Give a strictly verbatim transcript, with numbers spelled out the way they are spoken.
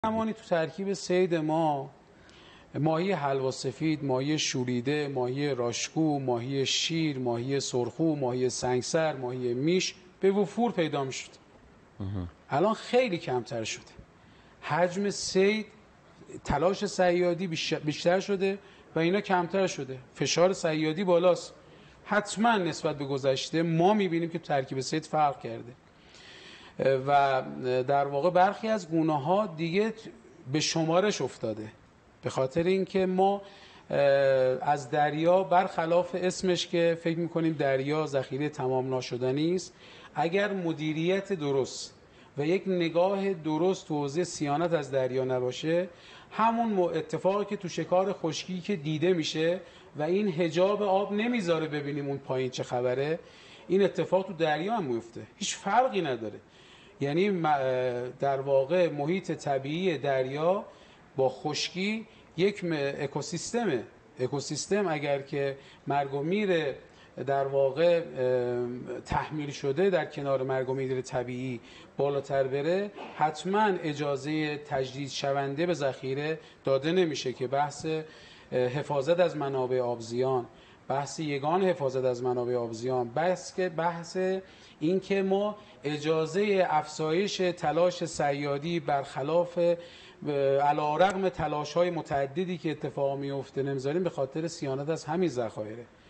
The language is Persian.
زمانی تو ترکیب صید ما ماهی حلوا سفید، ماهی شوریده، ماهی راشکو، ماهی شیر، ماهی سرخو، ماهی سنگسر، ماهی میش به وفور پیدا میشد. الان خیلی کمتر شده. حجم صید، تلاش صیادی بیشتر شده و اینا کمتر شده. فشار صیادی بالاست. حتما نسبت به گذشته ما میبینیم که ترکیب صید فرق کرده و در واقع برخی از گونه ها دیگه به شمارش افتاده، به خاطر اینکه ما از دریا برخلاف اسمش که فکر میکنیم دریا ذخیره تمام ناشدنی است، اگر مدیریت درست و یک نگاه درست تو حوزه صیانت از دریا نباشه، همون اتفاقی که تو شکار خشکی که دیده میشه و این حجاب آب نمیذاره ببینیم اون پایین چه خبره، این اتفاق تو دریا هم میفته. هیچ فرقی نداره. یعنی در واقع محیط طبیعی دریا با خشکی یک اکوسیستمه. اکوسیستم اگر که مرگ و میر در واقع تحمیل شده در کنار مرگ و میر طبیعی بالاتر بره، حتما اجازه تجدید شونده به ذخیره داده نمیشه که بحث حفاظت از منابع آبزیان، بحث یگان حفاظت از منابع آبزیان، بحث که بحث این که ما اجازه افزایش تلاش صیادی برخلاف علیرغم تلاش‌های متعددی که اتفاق میفته نمیذاریم، به خاطر صیانت از همین ذخایر.